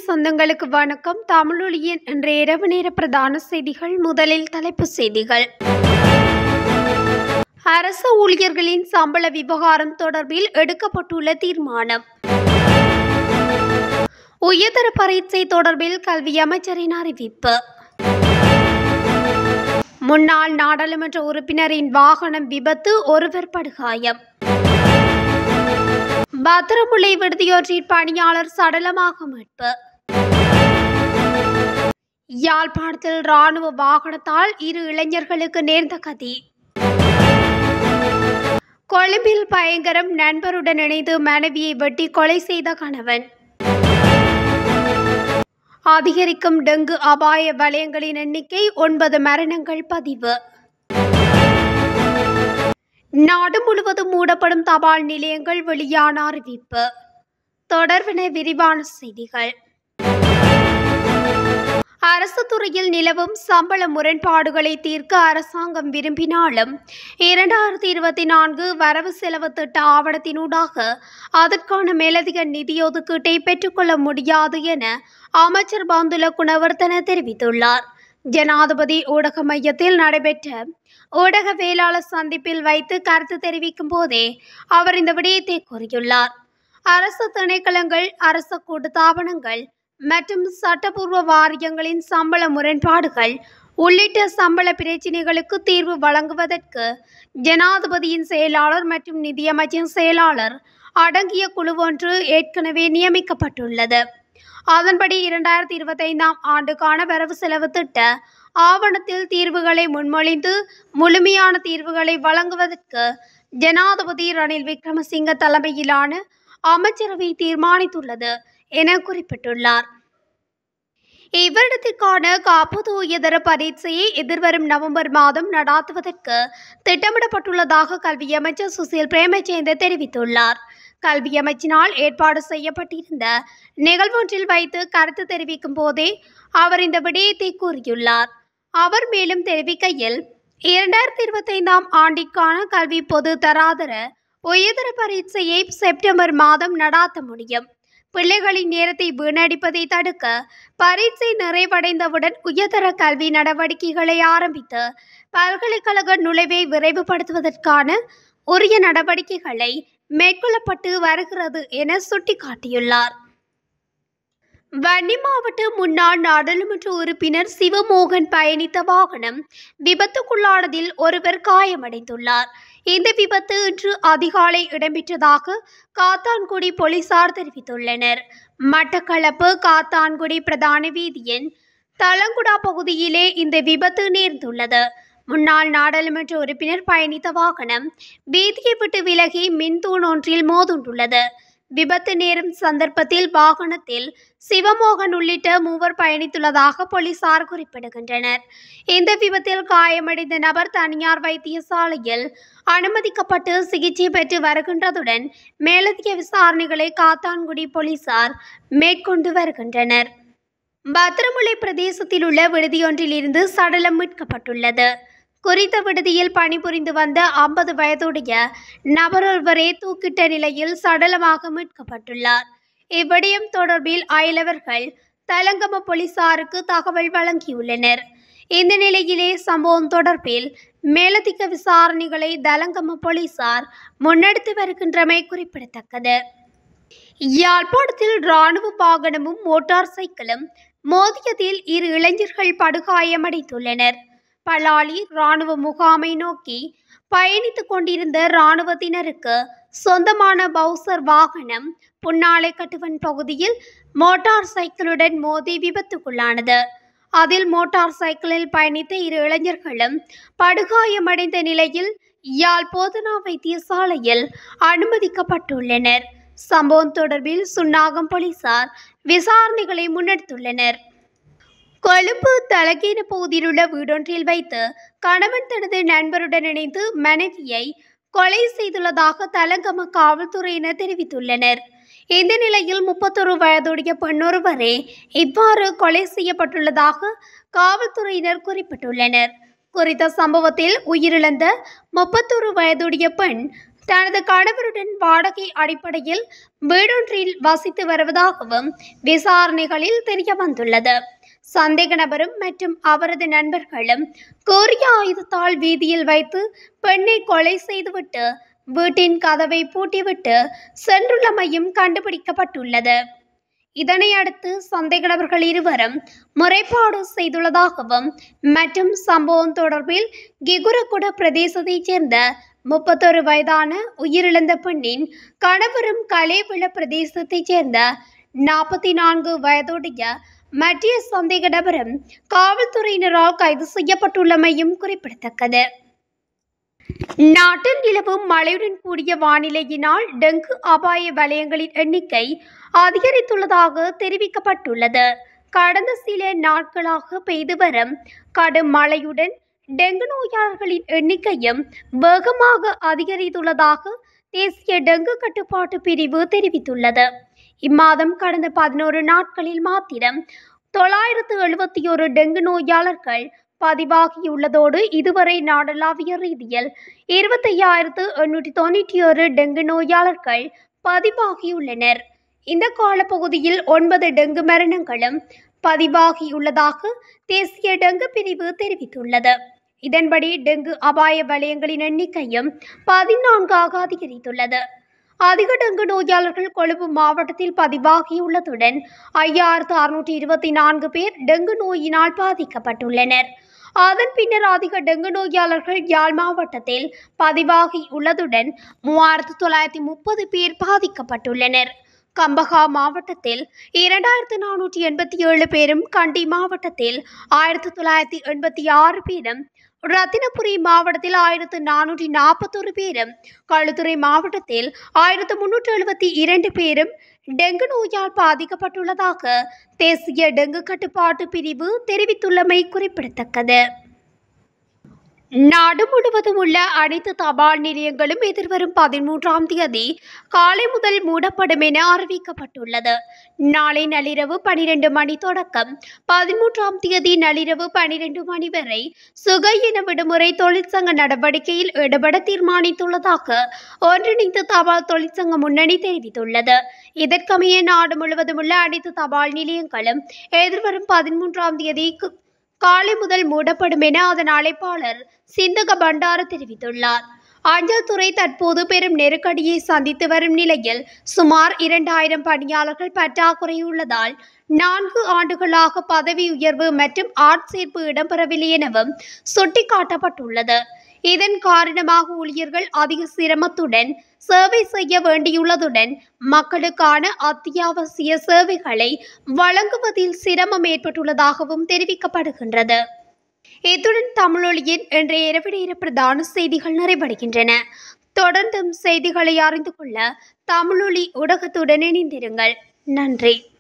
சொந்தங்களுக்கு வணக்கம். தமிழொலியின் இன்றைய இரவு நேர பிரதான செய்திகள். முதலில் தலைப்புச் செய்திகள். அரசு ஊழியர்களின் சம்பள விவகாரம் தொடர்பில் எடுக்கப்பட்டுள்ள தீர்மானம். உயர்தர பரீட்சை தொடர்பில் கல்வி அமைச்சரின் அறிவிப்பு. முன்னாள் நாடாளுமன்ற உறுப்பினரின் வாகனம் விபத்து, ஒருவர் படுகாயம். பத்திரமுல்லை விடுதியொன்றில் பணியாளர் சடலமாக மீட்பு. யாழ்ப்பாணத்தில் இராணுவ வாகனத்தால் 2 இளைஞர்களுக்கு நேர்ந்த கதி. கொழும்பில் பயங்கரம், நண்பருடன் இணைந்து மனைவியை வெட்டி கொலை செய்த கணவன். அதிகரிக்கும் டெங்கு அபாய வலயங்களின் எண்ணிக்கை 9 மரணங்கள் பதிவு. நாடு முழுவதும் மூடப்படும் தபால் நிலையங்கள், வெளியான அறிவிப்பு. தொடர்பென விரிவான செய்திகள். அரசு துறையில் நிலவும் சம்பள முரண்பாடுகளை தீர்க்க அரசாங்கம் விரும்பினாலும் 2024 வரவு செலவு திட்ட ஆவணத்தினூடாக அதற்கான மேலதிக நிதி ஒதுக்கீட்டை பெற்றுக்கொள்ள முடியாது என அமைச்சர் பந்துல குணவர்தன தெரிவித்துள்ளார். ஜனாதிபதி ஊடக மையத்தில் நடைபெற்ற ஊடகவியலாளர் சந்திப்பில் வைத்து கருத்து தெரிவிக்கும் போதே அவர் இந்த விடயத்தை கூறியுள்ளார். அரசு திணைக்களங்கள், அரசு கூட்டுத்தாபனங்கள் மற்றும் சட்டப்பூர்வ வாரியங்களின் சம்பள முரண்பாடுகள் உள்ளிட்ட சம்பள பிரச்சினைகளுக்கு தீர்வு வழங்குவதற்கு ஜனாதிபதியின் செயலாளர் மற்றும் நிதியமைச்சின் செயலாளர் அடங்கிய குழு ஒன்று ஏற்கனவே நியமிக்கப்பட்டுள்ளது. அதன்படி 2025 ஆண்டுக்கான வரவு செலவு திட்ட ஆவணத்தில் தீர்வுகளை முன்மொழிந்து முழுமையான தீர்வுகளை வழங்குவதற்கு ஜனாதிபதி ரணில் விக்ரமசிங்க தலைமையிலான அமைச்சரவை தீர்மானித்துள்ளது என குறிப்பிட்டுள்ளார். இவ்வருடத்திற்கான காப்போது உயர்தர பரீட்சையை எதிர்வரும் நவம்பர் மாதம் நடாத்துவதற்கு திட்டமிடப்பட்டுள்ளதாக கல்வி அமைச்சர் சுசில் பிரேமச்சந்திர தெரிவித்துள்ளார். கல்வி அமைச்சினால் ஏற்பாடு செய்யப்பட்டிருந்த நிகழ்வொன்றில் வைத்து கருத்து தெரிவிக்கும் போதே அவர் இந்த விடயத்தை கூறியுள்ளார். அவர் மேலும் தெரிவிக்கையில், 2025 ஆண்டிற்கான கல்வி பொது தராதர உயர்தர பரீட்சையை செப்டம்பர் மாதம் நடாத்த முடியும். பிள்ளைகளின் நேரத்தை வீணடிப்பதை தடுக்க பரீட்சை நிறைவடைந்தவுடன் உயர்தர கல்வி நடவடிக்கைகளை ஆரம்பித்து பல்கலைக்கழக நுழைவை விரைவுபடுத்துவதற்கான உரிய நடவடிக்கைகளை மேற்கொள்ளப்பட்டு வருகிறது என சுட்டிக்காட்டியுள்ளார். வன்னி மாவட்ட முன்னாள் நாடாளுமன்ற உறுப்பினர் சிவமோகன் பயணித்த வாகனம் விபத்துக்குள்ளானதில் ஒருவர் காயமடைந்துள்ளார். இந்த விபத்து இன்று அதிகாலை இடம்பெற்றதாக காத்தான்குடி போலீசார் தெரிவித்துள்ளனர். மட்டக்களப்பு காத்தான்குடி பிரதான வீதியின் தலங்குடா பகுதியிலே இந்த விபத்து நேர்ந்துள்ளது. முன்னாள் நாடாளுமன்ற உறுப்பினர் பயணித்த வாகனம் வீதியை விட்டு விலகி மின்தூண் ஒன்றில் மோதுண்டுள்ளது. விபத்து நேரும் சந்தர்ப்பத்தில் வாகனத்தில் சிவமோகன் உள்ளிட்ட 3 பயணித்துள்ளதாக போலீசார் குறிப்பிடுகின்றனர். இந்த விபத்தில் காயமடைந்த நபர் தனியார் வைத்தியசாலையில் அனுமதிக்கப்பட்டு சிகிச்சை பெற்று வருகின்றதுடன் மேலதிக விசாரணைகளை காத்தான்குடி போலீசார் மேற்கொண்டு வருகின்றனர். பத்திரமுல்லை பிரதேசத்தில் உள்ள விடுதியொன்றில் இருந்து சடலம் மீட்கப்பட்டுள்ளது. குறித்த விடுதியில் பணிபுரிந்து வந்த 50 வயதுடைய நபர் ஒருவரே தூக்கிட்ட நிலையில் சடலமாக மீட்கப்பட்டுள்ளார். இவ்விடயம் தொடர்பில் அயலவர்கள் தலங்கம போலீசாருக்கு தகவல் வழங்கியுள்ளனர். இந்த நிலையிலே சம்பவம் தொடர்பில் மேலதிக விசாரணைகளை தலங்கம போலீசார் முன்னெடுத்து வருகின்றமை குறிப்பிடத்தக்கது. யாழ்ப்பாணத்தில் இராணுவ வாகனமும் மோட்டார் சைக்கிளும் மோதியதில் 2 இளைஞர்கள் படுகாயமடைந்துள்ளனர். பலாலி இராணுவ முகாமை நோக்கி பயணித்துக் கொண்டிருந்த இராணுவத்தினருக்கு சொந்தமான பவுசர் வாகனம் புன்னாலை கட்டுவன் பகுதியில் மோட்டார் சைக்கிளுடன் மோதி விபத்துக்குள்ளானது. அதில் மோட்டார் சைக்கிளில் பயணித்த 2 இளைஞர்களும் படுகாயமடைந்த நிலையில் யாழ் போதனா வைத்தியசாலையில் அனுமதிக்கப்பட்டுள்ளனர். சம்பவம் தொடர்பில் சுன்னாகம் போலீசார் விசாரணைகளை முன்னெடுத்துள்ளனர். கொழும்பு தலகேன பகுதியில் உள்ள வீடொன்றில் வைத்து கணவன் தனது நண்பருடன் இணைந்து மனைவியை கொலை செய்துள்ளதாக தலங்கம காவல்துறையினர் தெரிவித்துள்ளனர். இந்த நிலையில் 31 வயதுடைய பெண்ணொருவரே இவ்வாறு கொலை செய்யப்பட்டுள்ளதாக காவல்துறையினர் குறிப்பிட்டுள்ளனர். குறித்த சம்பவத்தில் உயிரிழந்த 31 வயதுடைய பெண் தனது கணவருடன் வாடகை அடிப்படையில் வீடொன்றில் வசித்து வருவதாகவும் விசாரணைகளில் தெரியவந்துள்ளது. சந்தேக நபரும் மற்றும் அவரது நண்பர்களும் கூறிய ஆயுதத்தால் வீதியில் வைத்து பெண்ணை கொலை செய்துவிட்டு வீட்டின் கதவை பூட்டிவிட்டு சென்றுள்ளமையும் கண்டுபிடிக்கப்பட்டுள்ளது. இதனை அடுத்து சந்தேக நபர்கள் இருவரும் முறைப்பாடு செய்துள்ளதாகவும் மற்றும் சம்பவம் தொடர்பில் கிகுரகுட பிரதேசத்தைச் சேர்ந்த 31 வயதான உயிரிழந்த பெண்ணின் கணவரும் கலேவிள பிரதேசத்தைச் சேர்ந்த 44 வயதுடைய மத்திய சந்தேக நபரும் காவல்துறையினரால் கைது செய்யப்பட்டுள்ளமையும் குறிப்பிடத்தக்கது. நாட்டில் நிலவும் மழையுடன் கூடிய வானிலையினால் டெங்கு அபாய வலயங்களின் எண்ணிக்கை அதிகரித்துள்ளதாக தெரிவிக்கப்பட்டுள்ளது. கடந்த சில நாட்களாக பெய்து வரும் கடும் மழையுடன் டெங்கு நோயாளர்களின் எண்ணிக்கையும் வேகமாக அதிகரித்துள்ளதாக தேசிய டெங்கு கட்டுப்பாட்டு பிரிவு தெரிவித்துள்ளது. இம்மாதம் கடந்த 11 நாட்களில் மாத்திரம் 971 டெங்கு நோயாளர்கள் பதிவாகியுள்ளதோடு இதுவரை நாடளாவிய ரீதியில் 25,891 டெங்கு நோயாளர்கள் பதிவாகியுள்ளனர். இந்த காலப்பகுதியில் 9 டெங்கு மரணங்களும் பதிவாகியுள்ளதாக தேசிய டெங்கு பிரிவு தெரிவித்துள்ளது. இதன்படி டெங்கு அபாய வலயங்களின் எண்ணிக்கையும் 14 அதிகரித்துள்ளது. அதிக டெங்கு நோயாளர்கள் கொழும்பு மாவட்டத்தில் பதிவாகியுள்ளதுடன் 5,624 பேர் டெங்கு நோயினால் பாதிக்கப்பட்டுள்ளனர். அதன் பின்னர் அதிக டெங்கு நோயாளர்கள் யாழ் மாவட்டத்தில் பதிவாகியுள்ளதுடன் 3,930 பேர் பாதிக்கப்பட்டுள்ளனர். கம்பஹா மாவட்டத்தில் 2,487 பேரும், கண்டி மாவட்டத்தில் 1,986 பேரும், ரத்தினபுரி மாவட்டத்தில் 1,441 பேரும், களுத்துறை மாவட்டத்தில் 1,372 பேரும் டெங்கு நோயால் பாதிக்கப்பட்டுள்ளதாக தேசிய டெங்கு கட்டுப்பாட்டு பிரிவு தெரிவித்துள்ளமை குறிப்பிடத்தக்கது. நாடு முழுவதும் உள்ள அனைத்து தபால் நிலையங்களும் எதிர்வரும் 13ஆம் தேதி காலை முதல் மூடப்படும் என அறிவிக்கப்பட்டுள்ளது. நாளை நள்ளிரவு 12 மணி தொடக்கம் 13ஆம் தேதி நள்ளிரவு 12 மணி வரை சுகையின விடுமுறை தொழிற்சங்க நடவடிக்கையில் ஈடுபட தீர்மானித்துள்ளதாக ஒன்றிணைந்த தபால் தொழிற்சங்க முன்னணி தெரிவித்துள்ளது. இதற்கமைய நாடு முழுவதும் உள்ள அனைத்து தபால் நிலையங்களும் எதிர்வரும் 13ஆம் தேதி காலை முதல் மூடப்படும் என அதன் அழைப்பாளர் சிந்தக பண்டார தெரிவித்துள்ளார். அஞ்சல் துறை தற்போது பெரும் நெருக்கடியை சந்தித்து வரும் நிலையில் சுமார் 2,000 பணியாளர்கள் பற்றாக்குறை உள்ளதால் 4 ஆண்டுகளாக பதவி உயர்வு மற்றும் ஆட்சேர்ப்பு இடம்பெறவில்லை எனவும் சுட்டிக்காட்டப்பட்டுள்ளது. இதன் காரணமாக ஊழியர்கள் அதிக சிரமத்துடன் சேவை செய்ய வேண்டியுள்ளதுடன் மக்களுக்கான அத்தியாவசிய சேவைகளை வழங்குவதில் சிரமம் ஏற்பட்டுள்ளதாகவும் தெரிவிக்கப்படுகின்றது. இத்துடன் தமிழொலியின் இன்றைய இரவு நேர பிரதான செய்திகள் நிறைவடைகின்றன. தொடர்ந்தும் செய்திகளை அறிந்து கொள்ள தமிழொலி ஊடகத்துடன் இணைந்திருங்கள். நன்றி.